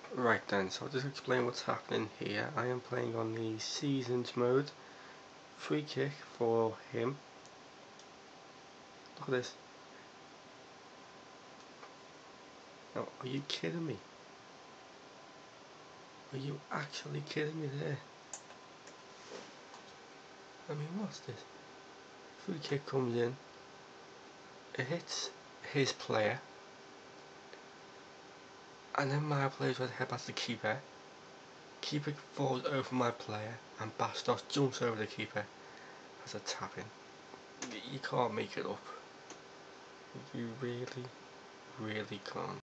Right then, so I'll just explain what's happening here. I am playing on the seasons mode. Free kick for him. Look at this. Now, are you kidding me? Are you actually kidding me there? I mean, what's this? Free kick comes in. It hits his player. And then my player tries to head past the keeper. Keeper falls over my player and Bastos jumps over the keeper as a tap-in. You can't make it up. You really, really can't.